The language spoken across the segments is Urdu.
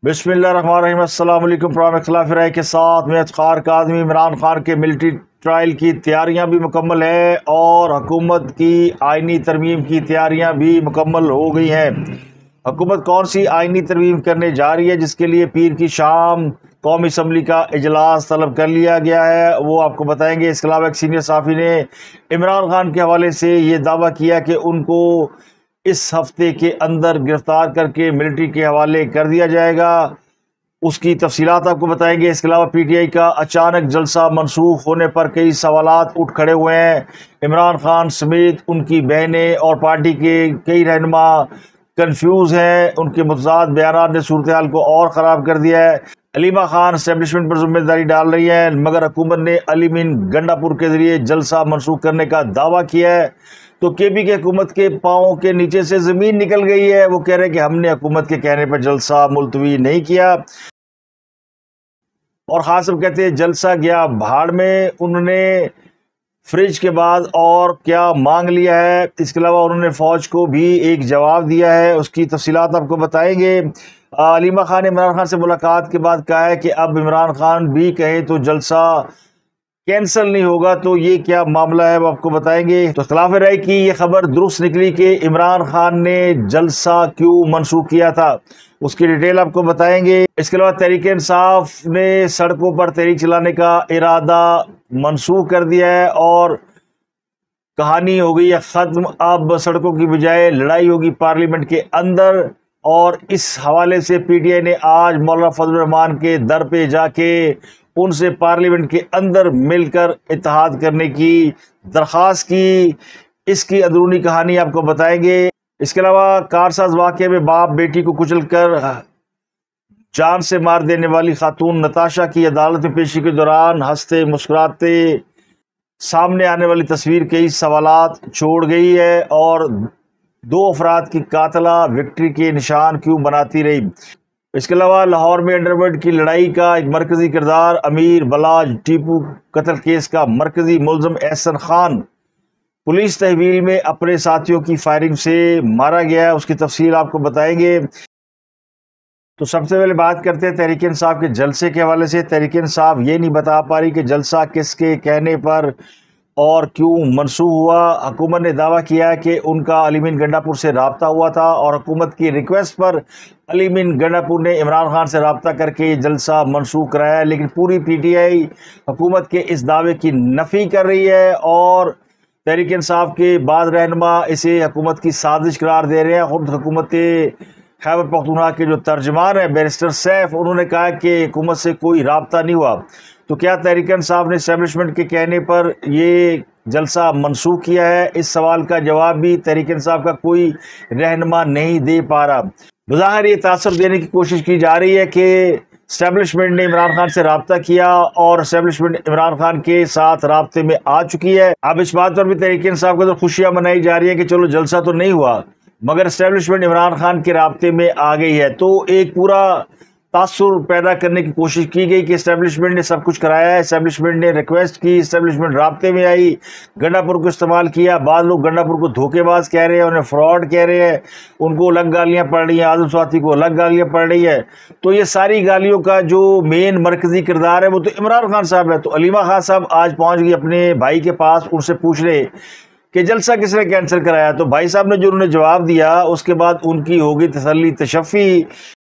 बिस्मिल्लाहिर्रहमानिर्रहीम। अस्सलाम वालेकुम। प्रोग्राम इख्तिलाफ राय के साथ में इफ्तार का आदमी इमरान खान के मिलिट्री ट्रायल की तैयारियां भी मुकम्मल है और हुकूमत की आइनी तरमीम की तैयारियां भी मुकम्मल हो गई हैं। हुकूमत कौन सी आइनी तरमीम करने जा रही है, जिसके लिए पीर की शाम कौमी असम्बली का इजलास तलब कर लिया गया है, वो आपको बताएंगे। इसके अलावा एक सीनियर साफ़ी ने इमरान खान के हवाले से ये दावा किया कि उनको इस हफ्ते के अंदर गिरफ्तार करके मिलिट्री के हवाले कर दिया जाएगा, उसकी तफसीलात आपको बताएंगे। इसके अलावा पीटीआई का अचानक जलसा मनसूख होने पर कई सवालात उठ खड़े हुए हैं। इमरान खान समेत उनकी बहनें और पार्टी के कई रहनुमा कंफ्यूज हैं। उनके मुतज़ाद बयानात ने सूरत हाल को और ख़राब कर दिया है। अलीमा खान एस्टेब्लिशमेंट पर जिम्मेदारी डाल रही है, मगर हुकूमत ने अली मीन गंडापुर के ज़रिए जलसा मनसूख करने का दावा किया है। तो केपी के हुकूमत के पाँव के नीचे से ज़मीन निकल गई है। वो कह रहे हैं कि हमने हुकूमत के कहने पर जलसा मुलतवी नहीं किया। और ख़ास कहते हैं जलसा गया भाड़ में, उन्होंने फ्रिज के बाद और क्या मांग लिया है। इसके अलावा उन्होंने फ़ौज को भी एक जवाब दिया है, उसकी तफसीलात आपको बताएंगे। अलीमा खान ने इमरान खान से मुलाकात के बाद कहा है कि अब इमरान खान भी कहें तो जलसा कैंसिल नहीं होगा, तो ये क्या मामला है वो आपको बताएंगे। तो इख्तिलाफ राय की ये खबर दुरुस्त निकली कि इमरान खान ने जलसा क्यों मनसूख किया था, उसकी डिटेल आपको बताएंगे। इसके अलावा तहरीक इंसाफ ने सड़कों पर तहरीक चलाने का इरादा मनसूख कर दिया है और कहानी हो गई है ख़त्म। अब सड़कों की बजाय लड़ाई होगी पार्लियामेंट के अंदर। और इस हवाले से पीटीआई ने आज मौलाना फजल रहमान के दर पे जाके उनसे पार्लियामेंट के अंदर मिलकर इत्तेहाद करने की दरख्वास्त की। इसकी अंदरूनी कहानी आपको बताएंगे। इसके अलावा कारसाज वाक़े में बाप बेटी को कुचलकर जान से मार देने वाली खातून नताशा की अदालत में पेशी के दौरान हंसते मुस्कुराते सामने आने वाली तस्वीर कई सवालात छोड़ गई है। और दो अफराद की कातला विक्ट्री के निशान क्यों बनाती रही। इसके अलावा लाहौर में अंडरवर्ल्ड की लड़ाई का एक मरकजी किरदार अमीर बलाज टीपू कत्ल केस का मरकजी मुलजम एहसन खान पुलिस तहवील में अपने साथियों की फायरिंग से मारा गया है, उसकी तफसील आपको बताएंगे। तो सबसे पहले बात करते हैं तहरीक इंसाफ के जलसे के हवाले से। तहरीक इंसाफ ये नहीं बता पा रही कि जलसा किसके कहने पर और क्यों मनसूख हुआ। हुकूमत ने दावा किया है कि उनका अली मीन गंडापुर से रब्ता हुआ था और हुकूमत की रिक्वेस्ट पर अली मीन गंडापुर ने इमरान खान से रब्ता करके जलसा मनसूख कराया है। लेकिन पूरी पीटीआई हुकूमत के इस दावे की नफ़ी कर रही है और तहरीक इंसाफ के बाद रहनुमा इसे हुकूमत की साजिश करार दे रहे हैं। खुद हुकूमत खैबर पख्तूनख्वा के जो तर्जमान है बैरिस्टर सैफ, उन्होंने कहा कि हुकूमत से कोई रब्ता नहीं हुआ। तो क्या तहरीक इंसाफ ने इस्टेब्लिशमेंट के कहने पर ये जलसा मनसूख किया है, इस सवाल का जवाब भी तहरीक इंसाफ का कोई रहनुमा नहीं दे पा रहा। बज़ाहिर ये तासुर देने की कोशिश की जा रही है कि इस्टेब्लिशमेंट ने इमरान खान से रब्ता किया और इस्टेब्लिशमेंट इमरान खान के साथ राब्ते में आ चुकी है। अब इस बात पर भी तहरीक इंसाफ को तो खुशियां मनाई जा रही है कि चलो जलसा तो नहीं हुआ मगर इस्टेब्लिशमेंट इमरान खान के राब्ते में आ गई है। तो एक पूरा तासुर पैदा करने की कोशिश की गई कि इस्टेब्लिशमेंट ने सब कुछ कराया है, इस्टेब्लिशमेंट ने रिक्वेस्ट की, इस्टेब्लिशमेंट राब्ते में आई, गंडापुर को इस्तेमाल किया। बाद लोग गंडापुर को धोखेबाज कह रहे हैं, उन्हें फ्रॉड कह रहे हैं, उनको अलग गालियाँ पड़ रही हैं, आज़म स्वाति को अलग गालियाँ पड़ रही है। तो ये सारी गालियों का जो मेन मरकजी किरदार है वो तो इमरान खान साहब है। तो अलीमा खान साहब आज पहुँच गई अपने भाई के पास, उनसे पूछ रहे कि जलसा किसने कैंसिल कराया। तो भाई साहब ने जो उन्होंने जवाब दिया उसके बाद उनकी होगी तसल्ली तशफ़ी।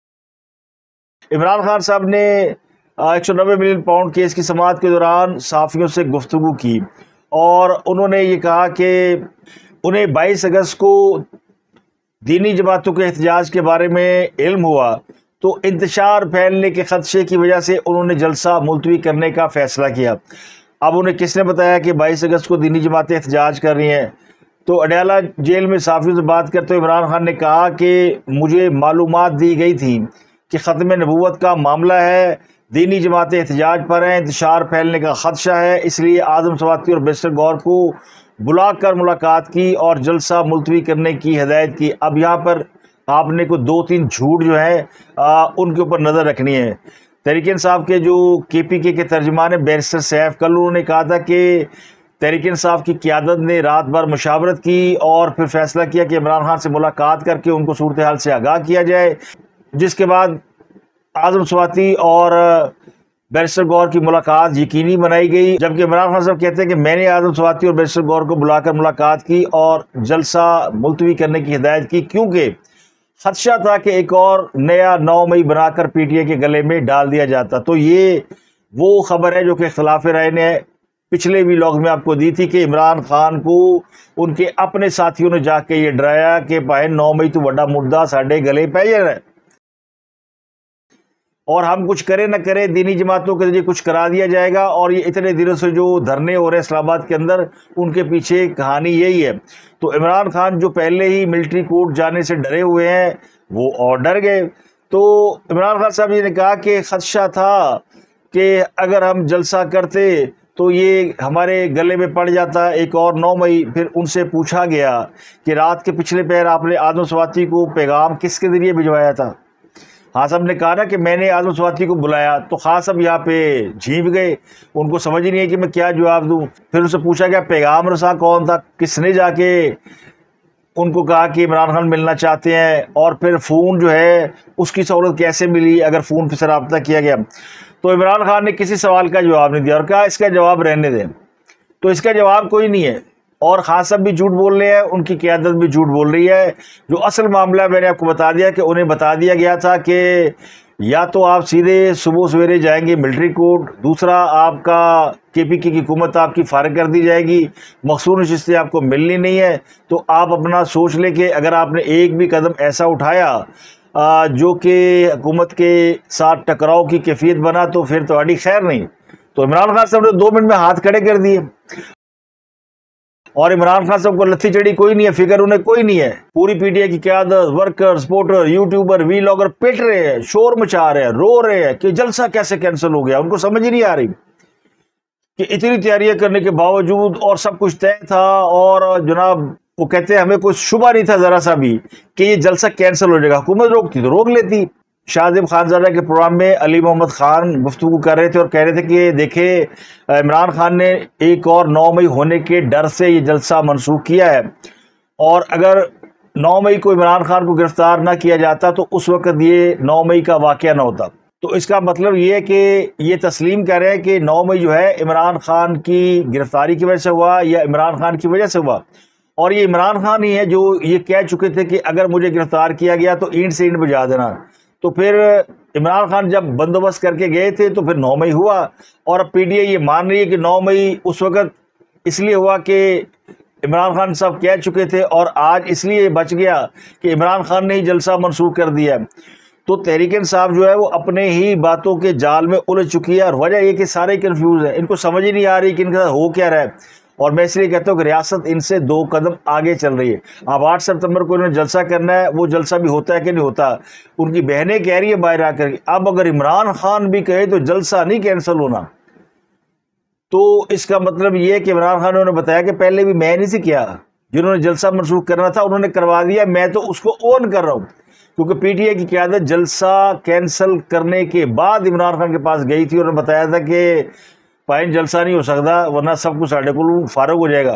इमरान खान साहब ने 190 मिलियन पाउंड केस की समाअत के दौरान साफ़ियों से गुफ्तगू की और उन्होंने ये कहा कि उन्हें 22 अगस्त को दीनी जमातों के एहतजाज के बारे में इल्म हुआ, तो इंतशार फैलने के ख़दशे की वजह से उन्होंने जलसा मुलतवी करने का फ़ैसला किया। अब उन्हें किसने बताया कि 22 अगस्त को दीनी जमातें एहतजाज कर रही हैं। तो अडयाला जेल में साफ़ियों से बात करते हुए इमरान खान ने कहा कि मुझे मालूमात दी गई थी कि ख़त्म नबूवत का मामला है, दीनी जमातें एहतजाज पर हैं, इंतशार फैलने का ख़दशा है, इसलिए आज़म स्वाति और बैरिस्टर गौहर को बुलाकर मुलाकात की और जलसा मुलतवी करने की हिदायत की। अब यहाँ पर आपने को 2-3 झूठ जो है उनके ऊपर नज़र रखनी है। तहरीक इंसाफ के जो केपीके के तर्जुमान है बैरिस्टर सैफ, कल उन्होंने कहा था कि तहरीक इंसाफ की क़यादत ने रात भर मुशावरत की और फिर फैसला किया कि इमरान खान से मुलाकात करके उनको सूरत हाल से आगाह किया जाए, जिसके बाद आजम स्वाति और बैरिस्टर गौर की मुलाकात यकीनी बनाई गई, जबकि इमरान खान साहब कहते हैं कि मैंने आजम स्वाति और बैरिस्टर गौर को बुलाकर मुलाकात की और जलसा मुलतवी करने की हिदायत की, क्योंकि खदशा था कि एक और नया 9 मई बनाकर पीटीआई के गले में डाल दिया जाता। तो ये वो खबर है जो कि इख्तिलाफ राय ने पिछले व्लॉग में आपको दी थी कि इमरान खान को उनके अपने साथियों ने जाके ये डराया कि भाई 9 मई तो बड़ा मुद्दा साढ़े गले पै जा रहा है और हम कुछ करें ना करें दीनी जमातों के जरिए कुछ करा दिया जाएगा। और ये इतने दिनों से जो धरने हो रहे हैं इस्लामाबाद के अंदर, उनके पीछे कहानी यही है। तो इमरान खान जो पहले ही मिलिट्री कोर्ट जाने से डरे हुए हैं वो और डर गए। तो इमरान खान साहब जी ने कहा कि खदशा था कि अगर हम जलसा करते तो ये हमारे गले में पड़ जाता एक और 9 मई। फिर उनसे पूछा गया कि रात के पिछले पहर आपने आजम स्वाति को पैगाम किसके ज़रिए भिजवाया था। खान साहब ने कहा ना कि मैंने आजम स्वाति को बुलाया। तो खान साहब यहाँ पे झींप गए, उनको समझ ही नहीं है कि मैं क्या जवाब दूँ। फिर उनसे पूछा गया पैगाम रसा कौन था, किसने जाके उनको कहा कि इमरान खान मिलना चाहते हैं, और फिर फ़ोन जो है उसकी सहूलत कैसे मिली अगर फ़ोन से रब्ता किया गया। तो इमरान खान ने किसी सवाल का जवाब नहीं दिया और कहा इसका जवाब रहने दें। तो इसका जवाब कोई नहीं है और खान साहब भी झूठ बोल रहे हैं, उनकी क़यादत भी झूठ बोल रही है। जो असल मामला मैंने आपको बता दिया कि उन्हें बता दिया गया था कि या तो आप सीधे सुबह सवेरे जाएंगे मिलिट्री कोर्ट, दूसरा आपका केपीके की हुकूमत आपकी फारिग कर दी जाएगी, मखसूस नशिस्तें आपको मिलनी नहीं है। तो आप अपना सोच लें कि अगर आपने एक भी कदम ऐसा उठाया जो कि हुकूमत के साथ टकराव की कैफियत बना तो फिर तो खैर नहीं। तो इमरान खान साहब ने 2 मिनट में हाथ खड़े कर दिए और इमरान खान साहब को लत्थी चढ़ी कोई नहीं है, फिक्र उन्हें कोई नहीं है। पूरी पीटीआई की क़यादत, वर्कर, सपोर्टर, यूट्यूबर, वीलॉगर पिट रहे हैं, शोर मचा रहे हैं, रो रहे हैं कि जलसा कैसे कैंसिल हो गया। उनको समझ ही नहीं आ रही कि इतनी तैयारियां करने के बावजूद और सब कुछ तय था और जनाब वो कहते हैं हमें कोई शुबा नहीं था ज़रा सा भी कि ये जलसा कैंसिल हो जाएगा। हुकूमत रोकती तो रोक लेती। शाहज़ेब खानज़ादा के प्रोग्राम में अली मोहम्मद खान गुफ्तगू कर रहे थे और कह रहे थे कि देखें इमरान खान ने एक और 9 मई होने के डर से ये जलसा मनसूख किया है, और अगर 9 मई को इमरान खान को गिरफ्तार ना किया जाता तो उस वक्त ये 9 मई का वाक़या ना होता। तो इसका मतलब ये है कि ये तस्लीम कर रहे हैं कि 9 मई जो है इमरान खान की गिरफ्तारी की वजह से हुआ या इमरान खान की वजह से हुआ। और ये इमरान खान ही है जो ये कह चुके थे कि अगर मुझे गिरफ्तार किया गया तो ईंट से ईंट बजा देना। तो फिर इमरान खान जब बंदोबस्त करके गए थे तो फिर 9 मई हुआ, और अब पीटीआई ये मान रही है कि 9 मई उस वक़्त इसलिए हुआ कि इमरान खान साहब कह चुके थे, और आज इसलिए बच गया कि इमरान खान ने ही जलसा मनसूख कर दिया। तो तहरीक इंसाफ जो है वो अपने ही बातों के जाल में उलझ चुकी है और वजह ये कि सारे कंफ्यूज है, इनको समझ ही नहीं आ रही कि इनके साथ हो क्या रहा है। और मैं इसलिए कहता हूँ कि रियासत इनसे 2 कदम आगे चल रही है। अब 8 सितंबर को इन्होंने जलसा करना है, वो जलसा भी होता है कि नहीं होता। उनकी बहनें कह रही है बाहर आकर, अब अगर इमरान खान भी कहे तो जलसा नहीं कैंसिल होना, तो इसका मतलब ये है कि इमरान खान ने बताया कि पहले भी मैं नहीं से किया, जिन्होंने जलसा मनसूख करना था उन्होंने करवा दिया, मैं तो उसको ओन कर रहा हूँ। क्योंकि पीटीआई की क़यादत जलसा कैंसिल करने के बाद इमरान खान के पास गई थी और उन्होंने बताया था कि पाइन जलसा नहीं हो सकता वरना सब कुछ साढ़े को फारग हो जाएगा।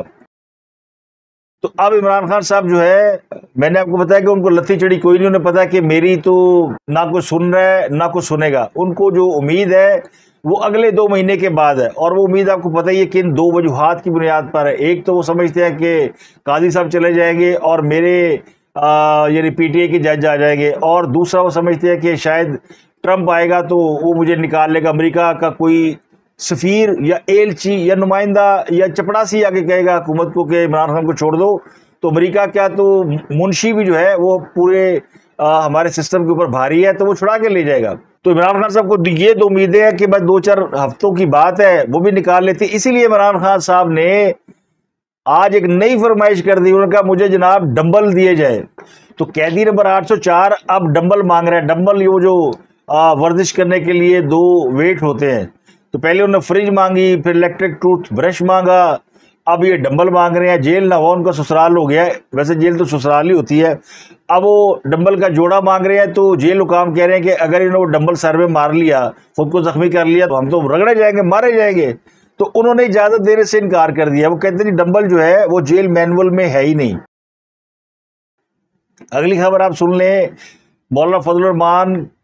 तो अब इमरान खान साहब जो है, मैंने आपको बताया कि उनको लत्थी चढ़ी कोई नहीं, उन्हें पता कि मेरी तो ना कोई सुन रहा है ना कोई सुनेगा। उनको जो उम्मीद है वो अगले 2 महीने के बाद है, और वो उम्मीद आपको पता ही है कि इन 2 वजूहात की बुनियाद पर है। एक तो वो समझते हैं कि काजी साहब चले जाएंगे और मेरे यानी पीटीआई के जज आ जाएंगे, और दूसरा वो समझते हैं कि शायद ट्रंप आएगा तो वो मुझे निकाल लेगा, अमेरिका का कोई सफ़ीर या एलची या नुमाइंदा या चपड़ासी आके कहेगा हुकूमत को कि इमरान खान को छोड़ दो, तो अमेरिका क्या तो मुंशी भी जो है वो पूरे हमारे सिस्टम के ऊपर भारी है तो वो छुड़ा के ले जाएगा। तो इमरान खान साहब को ये 2 उम्मीदें हैं कि बस 2-4 हफ्तों की बात है वो भी निकाल लेते। इसीलिए इमरान खान साहब ने आज एक नई फरमाइश कर दी, उन्होंने कहा मुझे जनाब डंबल दिए जाए। तो कैदी नंबर 804 अब डंबल मांग रहा है। डंबल ये जो वर्जिश करने के लिए 2 वेट होते हैं, तो पहले उन्होंने फ्रिज मांगी, फिर इलेक्ट्रिक टूथ ब्रश मांगा, अब ये डंबल मांग रहे हैं। जेल ना हुआ उनका ससुराल हो गया है, वैसे जेल तो ससुराल ही होती है। अब वो डंबल का जोड़ा मांग रहे हैं, तो जेल हुकाम कह रहे हैं कि अगर इन्होंने वो डंबल सर में मार लिया, खुद को जख्मी कर लिया, तो हम तो रगड़े जाएंगे, मारे जाएंगे। तो उन्होंने इजाज़त देने से इनकार कर दिया। वो कहते हैं डंबल जो है वो जेल मैनुअल में है ही नहीं। अगली खबर आप सुन लें, मौलाना फजल रहमान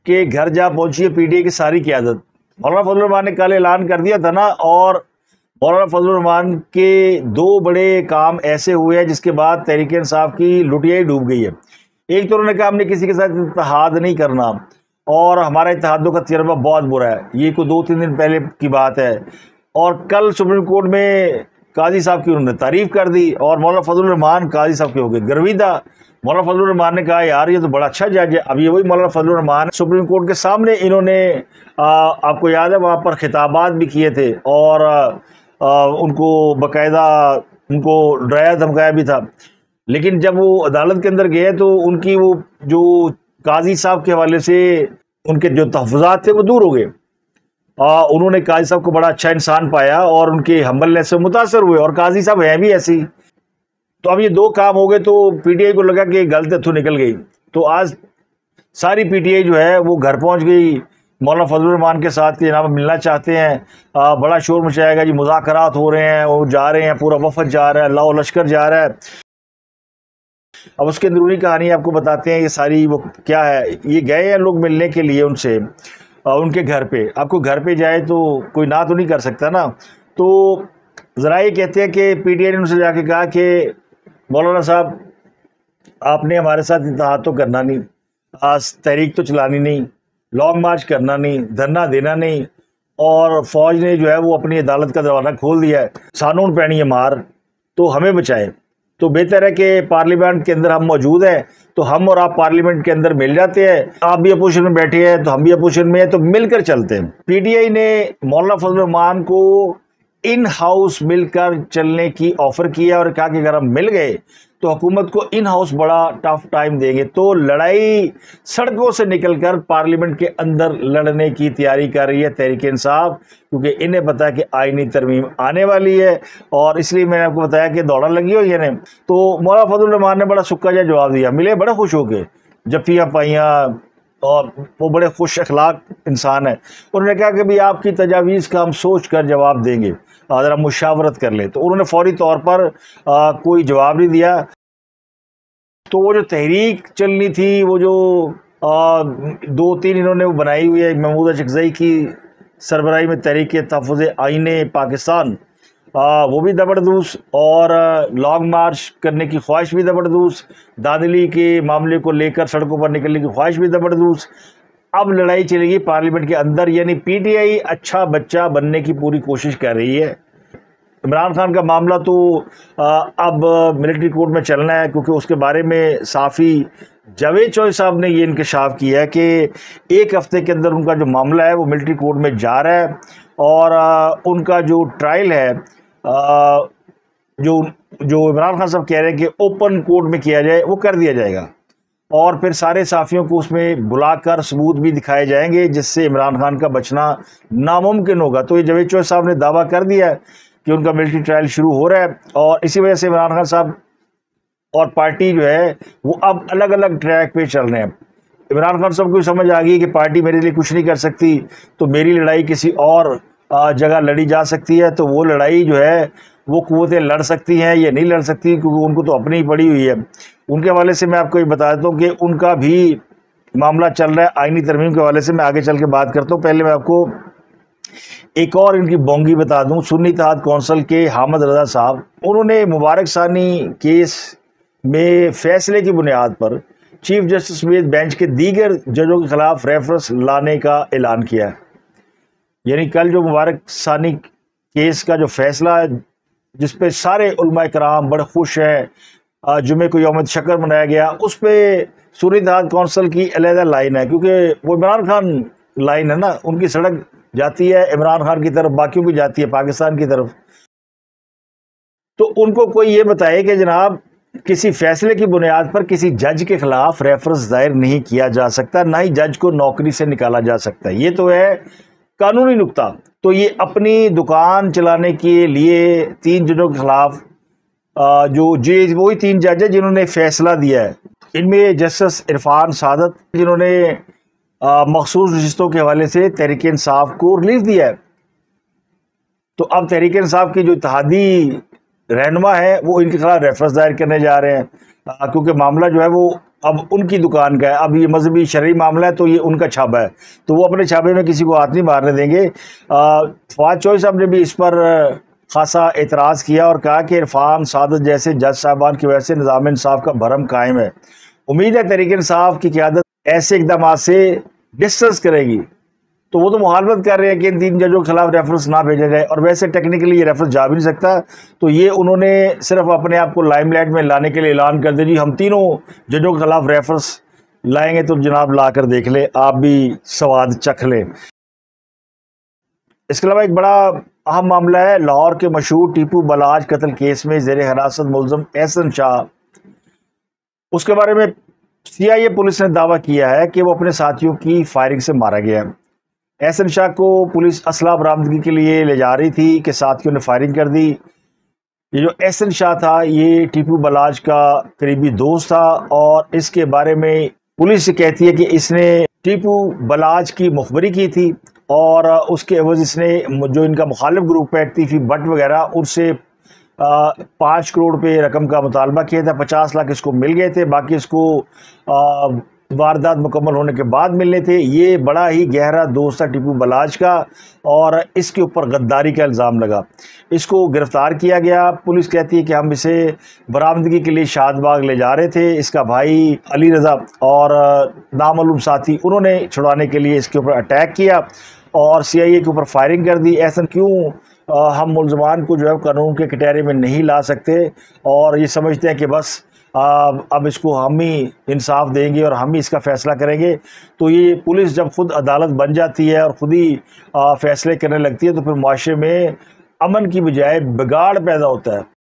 کے گھر جا پہنچی ہے پی ٹی آئی کی ساری قیادت. مولانا فضل الرحمان نے کل اعلان کر دیا تھا نا, اور مولانا فضل الرحمان کے 2 بڑے کام ایسے ہوئے ہیں جس کے بعد تحریک انصاف کی لٹیا ہی ڈوب گئی ہے. ایک تو انہوں نے کہا ہم نے کسی کے ساتھ اتحاد نہیں کرنا, اور ہمارا اتحادوں کا تجربہ بہت برا ہے. یہ کوئی 2-3 دن پہلے کی بات ہے. اور کل سپریم کورٹ میں قاضی صاحب کی انہوں نے تعریف کر دی, اور مولانا فضل الرحمان قاضی صاحب کے ہو گئے گرویدہ. مولانا فضل الرحمان نے کہا یار یہ تو بڑا اچھا جج ہے. اب یہ وہی مولانا فضل الرحمان سپریم کورٹ کے سامنے انہوں نے آپ کو یاد ہے وہاں پر خطابات بھی کیے تھے, اور ان کو باقاعدہ ان کو ڈرایا دھمکایا بھی تھا. لیکن جب وہ عدالت کے اندر گئے تو ان کی وہ جو قاضی صاحب کے حوالے سے ان کے جو تحفظات تھے وہ دور ہو گئے. انہوں نے قاضی صاحب کو بڑا اچھا انسان پایا اور ان کے ہمبلنس سے متاثر ہوئے, اور قاضی صاحب ہیں بھی ایسی. تو اب یہ 2 کام ہو گئے تو پی ٹی آئی کو لگا کہ غلط ہتھوں نکل گئی. تو آج ساری پی ٹی آئی جو ہے وہ گھر پہنچ گئی مولانا فضل الرحمان کے ساتھ کہ جناب ملنا چاہتے ہیں. بڑا شور مچایا گا جی, مذاکرات ہو رہے ہیں, وہ جا رہے ہیں, پورا وفد جا رہا ہے, لاؤ لشکر جا رہا ہے. اب اس کی اندرونی کہانی آپ کو بتاتے ہیں یہ ساری. وہ کیا ہے, یہ گئے ہیں لوگ ملنے کے لیے ان سے, ان کے گھر پہ. آپ کو گھر پہ جائے تو کوئی نہ تو نہیں کر سکتا نا. تو ذرا یہ کہتے ہیں کہ پی ٹی آئی نے ان سے جا کے کہا کہ مولانا صاحب آپ نے ہمارے ساتھ اتحاد تو کرنا نہیں, تحریک تو چلانی نہیں, لانگ مارچ کرنا نہیں, دھرنا دینا نہیں, اور فوج نے جو ہے وہ اپنی عدالت کا دروازہ کھول دیا ہے, قانون پہنی ہے مار, تو ہمیں بچائے. تو بہتر ہے کہ پارلیمنٹ کے اندر ہم موجود ہیں, تو ہم اور آپ پارلیمنٹ کے اندر مل جاتے ہیں. آپ بھی اپوزیشن میں بیٹھے ہیں تو ہم بھی اپوزیشن میں ہیں, تو مل کر چلتے ہیں. پی ٹی آئی نے مولانا فضل الرحمان کو ان ہاؤس مل کر چلنے کی آفر کیا, اور کہا کہ اگر ہم مل گئے تو حکومت کو ان ہاؤس بڑا ٹف ٹائم دیں گے. تو لڑائی سڑکوں سے نکل کر پارلیمنٹ کے اندر لڑنے کی تیاری کر رہی ہے تحریک انصاف, کیونکہ انہیں پتا ہے کہ آئینی ترمیم آنے والی ہے, اور اس لیے میں نے آپ کو بتایا کہ دوڑا لگی ہوئی ہے. تو مولانا فضل الرحمان نے بڑا سکا جا جواب دیا, ملے بڑے خوش ہو کے, جفیاں پائیاں, اور وہ بڑے خوش اخلاق انسان ہیں. انہوں نے کہا کہ بھی آپ کی تجاویز کا ہم سوچ کر جواب دیں گے, ذرا مشاورت کر لیں. تو انہوں نے فوری طور پر کوئی جواب نہیں دیا. تو وہ جو تحریک چلنی تھی, وہ جو 2-3 انہوں نے وہ بنائی ہوئی ہے محمود اچکزئی کی سربراہی میں تحریک تحفظ آئین پاکستان, وہ بھی زبردست, اور لانگ مارچ کرنے کی خواہش بھی زبردست, دادلی کے معاملے کو لے کر سڑکوں پر نکلنے کی خواہش بھی زبردست. اب لڑائی چلے گی پارلیمنٹ کے اندر, یعنی پی ٹی آئی اچھا بچہ بننے کی پوری کوشش کر رہی ہے. عمران خان کا معاملہ تو اب ملٹری کورٹ میں چلنا ہے, کیونکہ اس کے بارے میں صحافی جاوید چوہدری صاحب نے یہ انکشاف کیا ہے کہ 1 ہفتے کے اندر ان کا جو معاملہ ہے وہ ملٹری کورٹ میں جا رہا ہے, اور ان کا جو ٹرائل ہے جو عمران خان صاحب کہہ رہے ہیں کہ اوپن کورٹ میں کیا جائے, وہ کر دیا جائے گا, اور پھر سارے صحافیوں کو اس میں بلا کر ثبوت بھی دکھائے جائیں گے, جس سے عمران خان کا بچنا ناممکن ہوگا. تو یہ جاوید چوہدری صاحب نے دعویٰ کر دیا ہے کہ ان کا ملٹری ٹرائل شروع ہو رہا ہے, اور اسی وجہ سے عمران خان صاحب اور پارٹی جو ہے وہ اب الگ الگ ٹریک پہ چل رہے ہیں. عمران خان صاحب کو سمجھ آ گئی کہ پارٹی میرے لیے کچھ نہیں کر سکتی, تو میری لڑائی کسی اور جگہ لڑی جا سکتی ہے, تو وہ لڑائی جو ہے وہ قوتیں لڑ سکتی ہیں یا نہیں لڑ سکتی, کیونکہ ان کو تو اپنی ہی پڑی ہوئی ہے. ان کے حوالے سے میں آپ کو یہ بتا دیتا ہوں کہ ان کا بھی معاملہ چل رہا ہے آئینی ترمیم کے حوالے سے. میں آگے چل کے بات کرتا ہوں, پہلے میں آپ کو ایک اور ان کی بونگی بتا دوں. سنی اتحاد کونسل کے حامد رضا صاحب, انہوں نے مبارک ثانی کیس میں فیصلے کی بنیاد پر چیف جسٹس سمیت بینچ کے دیگر ججوں کے خلاف ریفرنس لانے کا اعلان کیا ہے. یعنی کل جو مبارک ثانی کیس کا جو فیصلہ ہے, جس پہ سارے علماء کرام بڑے خوش ہیں, جمعے کو یوم شکر منایا گیا, اس پہ سنی اتحاد کونسل کی علیحدہ لائن ہے, کیونکہ وہ عمران خان لائن ہے نا, ان کی سڑک جاتی ہے عمران خان کی طرف, باقیوں کی جاتی ہے پاکستان کی طرف. تو ان کو کوئی یہ بتائے کہ جناب کسی فیصلے کی بنیاد پر کسی جج کے خلاف ریفرنس دائر نہیں کیا جا سکتا, نہ ہی جج کو نوکری سے نکالا جا سکتا. یہ تو ہے قانونی نقطہ. تو یہ اپنی دکان چلانے کے لیے 3 ججوں کے خلاف جو وہی 3 جج ہیں جنہوں نے فیصلہ دیا ہے. ان میں جسٹس عرفان سعادت, جنہوں نے مخصوص نشستوں کے حوالے سے تحریک انصاف کو ریلیف دیا ہے. تو اب تحریک انصاف کی جو اتحادی رہنما ہے وہ ان کے خلاف ریفرنس دائر کرنے جا رہے ہیں, کیونکہ معاملہ جو ہے وہ اب ان کی دکان کا ہے، اب یہ مذہبی شرعی معاملہ ہے تو یہ ان کا چھاپا ہے، تو وہ اپنے چھاپے میں کسی کو ہاتھ نہیں مارنے دیں گے۔ فواد چوہدری صاحب نے بھی اس پر خاصا اعتراض کیا اور کہا کہ عرفان سعادت جیسے جج صاحبان کی وجہ سے نظام انصاف کا بھرم قائم ہے۔ امید ہے تحریک انصاف کی قیادت ایسے اقدامات سے ڈسٹنس کرے گی۔ تو وہ تو مخالفت کر رہے ہیں کہ ان 3 ججوں کے خلاف ریفرنس نہ بھیجا جائے، اور ویسے ٹیکنیکلی یہ ریفرنس جا بھی نہیں سکتا، تو یہ انہوں نے صرف اپنے آپ کو لائم لائٹ میں لانے کے لیے اعلان کر دیا، جی ہم تینوں ججوں کے خلاف ریفرنس لائیں گے، تو جناب لا کر دیکھ لیں، آپ بھی سواد چکھ لیں۔ اس کے علاوہ ایک بڑا اہم معاملہ ہے لاہور کے مشہور ٹیپو بلاج قتل کیس میں زیر حراست ملزم احسن شاہ۔ اس کے بارے میں CIA پولیس نے دعویٰ کیا ہے کہ وہ اپنے ساتھیوں کی فائرنگ سے مارا گیا ہے۔ احسن شاہ کو پولیس اسلحہ برآمدگی کے لیے لے جا رہی تھی کہ ساتھیوں نے فائرنگ کر دی۔ یہ جو احسن شاہ تھا یہ ٹیپو بلاج کا قریبی دوست تھا، اور اس کے بارے میں پولیس سے کہتی ہے کہ اس نے ٹیپو بلاج کی مخبری کی تھی، اور اس کے عوض اس نے جو ان کا مخالف گروپ ہے ٹیفی بٹ وغیرہ، ان سے 5 کروڑ روپے رقم کا مطالبہ کیا تھا۔ 50 لاکھ اس کو مل گئے تھے، باقی اس کو واردات مکمل ہونے کے بعد ملنے تھے۔ یہ بڑا ہی گہرا دوست تھا ٹیپو بلاج کا، اور اس کے اوپر غداری کا الزام لگا۔ اس کو گرفتار کیا گیا۔ پولیس کہتی ہے کہ ہم اسے برآمدگی کے لیے شاد باغ لے جا رہے تھے۔ اس کا بھائی علی رضا اور نامعلوم ساتھی انہوں نے چھڑانے کے لیے اس کے اوپر اٹیک کیا اور CIA کے اوپر فائرنگ کر دی۔ ایسا کیوں ہم ملزمان کو جو ہے قانون کے کٹہرے میں نہیں لا سکتے، اور یہ سمجھتے ہیں کہ بس اب اس کو ہم ہی انصاف دیں گے اور ہم ہی اس کا فیصلہ کریں گے۔ تو یہ پولیس جب خود عدالت بن جاتی ہے اور خود ہی فیصلے کرنے لگتی ہے تو پھر معاشرے میں امن کی بجائے بگاڑ پیدا ہوتا ہے۔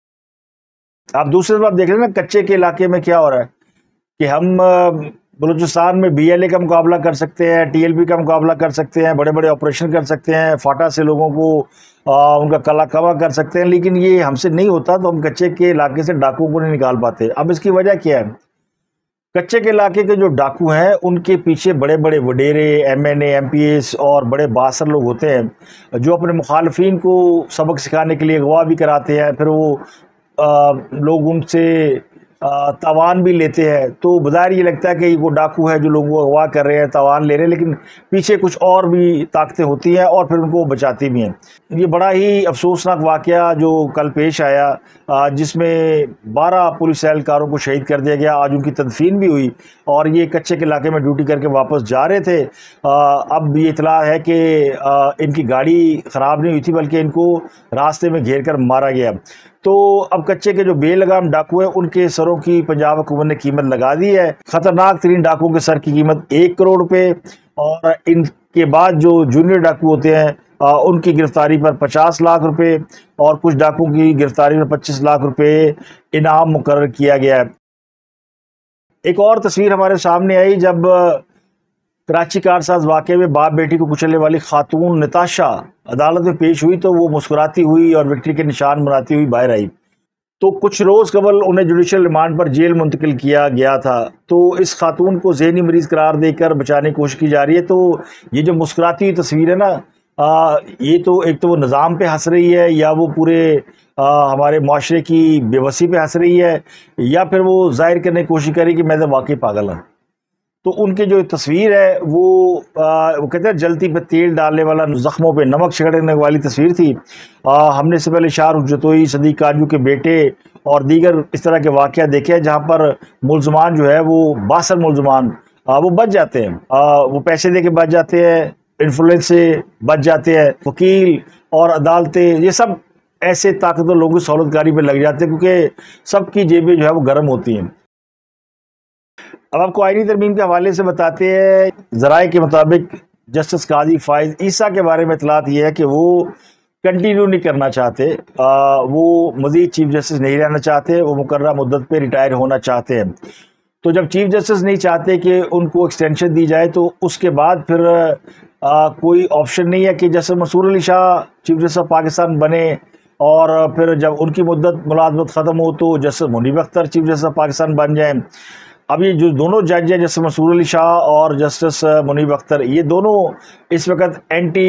آپ دوسری طرف دیکھ لیں نا کچے کے علاقے میں کیا ہو رہا ہے کہ ہم بلوچستان میں BLA کا مقابلہ کر سکتے ہیں، TLP کا مقابلہ کر سکتے ہیں، بڑے بڑے آپریشن کر سکتے ہیں، فاٹا سے لوگوں کو ان کا کلا کما کر سکتے ہیں، لیکن یہ ہم سے نہیں ہوتا، تو ہم کچے کے علاقے سے ڈاکو کو نہیں نکال پاتے۔ اب اس کی وجہ کیا ہے؟ کچے کے علاقے کے جو ڈاکو ہیں ان کے پیچھے بڑے بڑے وڈیرے MNA MPs اور بڑے باثر لوگ ہوتے ہیں جو اپنے مخالفین کو سبق سکھانے کے لیے اغوا بھی کراتے ہیں، پھر وہ لوگ ان سے تاوان بھی لیتے ہیں۔ تو بظاہر یہ لگتا ہے کہ وہ ڈاکو ہے جو لوگوں کو اغوا کر رہے ہیں، تاوان لے رہے ہیں، لیکن پیچھے کچھ اور بھی طاقتیں ہوتی ہیں اور پھر ان کو بچاتی بھی ہیں۔ یہ بڑا ہی افسوسناک واقعہ جو کل پیش آیا، جس میں 12 پولیس اہلکاروں کو شہید کر دیا گیا۔ آج ان کی تدفین بھی ہوئی، اور یہ کچے کے علاقے میں ڈیوٹی کر کے واپس جا رہے تھے۔ اب یہ اطلاع ہے کہ ان کی گاڑی خراب نہیں ہوئی تھی بلکہ ان کو راستے میں گھیر کر مارا گیا۔ تو اب کچے کے جو بے لگام ڈاکو ہیں ان کے سروں کی پنجاب حکومت نے قیمت لگا دی ہے۔ خطرناک ترین ڈاکو کے سر کی قیمت 1 کروڑ روپے، اور ان کے بعد جو جونیئر ڈاکو ہوتے ہیں ان کی گرفتاری پر 50 لاکھ روپے، اور کچھ ڈاکو کی گرفتاری پر 25 لاکھ روپے انعام مقرر کیا گیا ہے۔ ایک اور تصویر ہمارے سامنے آئی جب کراچی کارساز واقعے میں باپ بیٹی کو کچلنے والی خاتون نتاشا عدالت میں پیش ہوئی تو وہ مسکراتی ہوئی اور وکٹری کے نشان بناتی ہوئی باہر آئی۔ تو کچھ روز قبل انہیں جوڈیشل ریمانڈ پر جیل منتقل کیا گیا تھا، تو اس خاتون کو ذہنی مریض قرار دے کر بچانے کی کوشش کی جا رہی ہے۔ تو یہ جو مسکراتی ہوئی تصویر ہے نا، یہ تو ایک تو وہ نظام پہ ہنس رہی ہے، یا وہ پورے ہمارے معاشرے کی بے بسی پہ ہنس رہی ہے، یا پھر وہ ظاہر کرنے کی کوشش کر رہی ہے کہ میں تو واقعی پاگل ہوں۔ تو ان کی جو تصویر ہے وہ کہتے ہیں جلتی پہ تیل ڈالنے والا زخموں پہ نمک چھڑکنے والی تصویر تھی۔ ہم نے اس سے پہلے شاہ رخ جتوئی، صدیق کاجو کے بیٹے اور دیگر اس طرح کے واقعہ دیکھے ہیں جہاں پر ملزمان جو ہے وہ باثر ملزمان وہ بچ جاتے ہیں، وہ پیسے دے کے بچ جاتے ہیں، انفلوئنس سے بچ جاتے ہیں، وکیل اور عدالتیں یہ سب ایسے طاقتور لوگوں کی سہولت کاری پہ لگ جاتے ہیں کیونکہ سب کی جیبیں جو ہے وہ گرم ہوتی ہیں۔ اب آپ کو آئینی ترمیم کے حوالے سے بتاتے ہیں۔ ذرائع کے مطابق جسٹس قاضی فائز عیسیٰ کے بارے میں اطلاعات یہ ہے کہ وہ کنٹینیو نہیں کرنا چاہتے، وہ مزید چیف جسٹس نہیں رہنا چاہتے، وہ مقررہ مدت پہ ریٹائر ہونا چاہتے ہیں۔ تو جب چیف جسٹس نہیں چاہتے کہ ان کو ایکسٹینشن دی جائے تو اس کے بعد پھر کوئی آپشن نہیں ہے کہ justice Mansoor Ali Shah chief justice of Pakistan بنے، اور پھر جب ان کی ملازمت ختم ہو تو justice Munib Akhtar chief justice of Pakistan بن جائیں۔ اب یہ جو دونوں جج ہیں جسٹس منصور علی شاہ اور جسٹس منیب اختر، یہ دونوں اس وقت اینٹی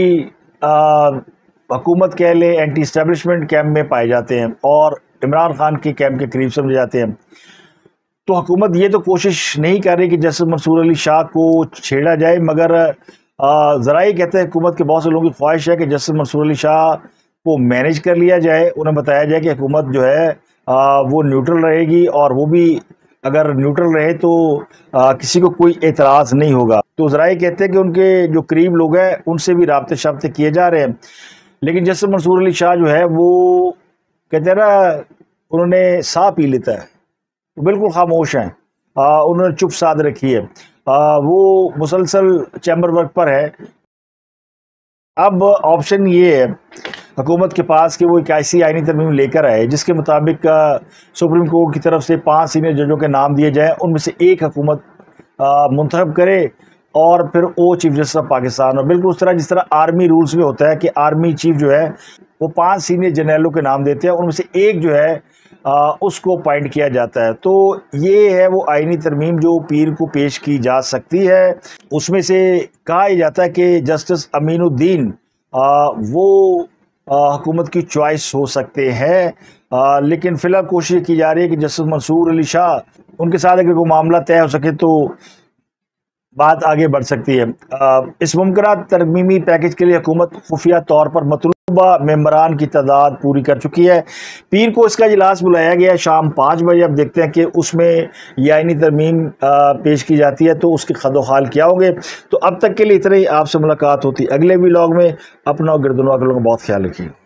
حکومت کہہ لیں، اینٹی اسٹیبلشمنٹ کیمپ میں پائے جاتے ہیں اور عمران خان کے کیمپ کے قریب سمجھے جاتے ہیں۔ تو حکومت یہ تو کوشش نہیں کر رہی کہ جسٹس منصور علی شاہ کو چھیڑا جائے، مگر ذرائع کہتے ہیں حکومت کے بہت سے لوگوں کی خواہش ہے کہ جسٹس منصور علی شاہ کو مینیج کر لیا جائے، انہیں بتایا جائے کہ حکومت جو ہے وہ نیوٹرل رہے گی، اور وہ بھی اگر نیوٹرل رہے تو کسی کو کوئی اعتراض نہیں ہوگا۔ تو ذرائع کہتے ہیں کہ ان کے جو قریب لوگ ہیں ان سے بھی رابطے شابطے کیے جا رہے ہیں، لیکن جسٹس منصور علی شاہ جو ہے وہ کہتے ہیں نا انہوں نے سا پی لیتا ہے، وہ بالکل خاموش ہیں، انہوں نے چپ سادھ رکھی ہے، وہ مسلسل چیمبر ورک پر ہے۔ اب آپشن یہ ہے حکومت کے پاس کہ وہ ایک ایسی آئینی ترمیم لے کر آئے جس کے مطابق سپریم کورٹ کی طرف سے 5 سینئر ججوں کے نام دیے جائیں، ان میں سے ایک حکومت منتخب کرے اور پھر وہ چیف جسٹس آف پاکستان، اور بالکل اس طرح جس طرح آرمی رولز میں ہوتا ہے کہ آرمی چیف جو ہے وہ 5 سینئر جنرلوں کے نام دیتے ہیں، ان میں سے ایک جو ہے اس کو اپائنٹ کیا جاتا ہے۔ تو یہ ہے وہ آئینی ترمیم جو پیر کو پیش کی جا سکتی ہے۔ اس میں سے کہا یہ جاتا ہے کہ جسٹس امین الدین وہ حکومت کی چوائس ہو سکتے ہیں، لیکن فی الحال کوشش کی جا رہی ہے کہ جسٹس منصور علی شاہ ان کے ساتھ اگر کوئی معاملہ طے ہو سکے تو بات آگے بڑھ سکتی ہے۔ اس ممکنہ ترمیمی پیکج کے لیے حکومت خفیہ طور پر مطلوبہ ممبران کی تعداد پوری کر چکی ہے۔ پیر کو اس کا اجلاس بلایا گیا ہے شام 5 بجے۔ اب دیکھتے ہیں کہ اس میں یہ آئینی ترمیم پیش کی جاتی ہے تو اس کے خد و خال کیا ہوں گے۔ تو اب تک کے لیے اتنا ہی، آپ سے ملاقات ہوتی اگلے ولاگ میں۔ اپنا اور گردنوا کے لوگوں کا بہت خیال رکھیے۔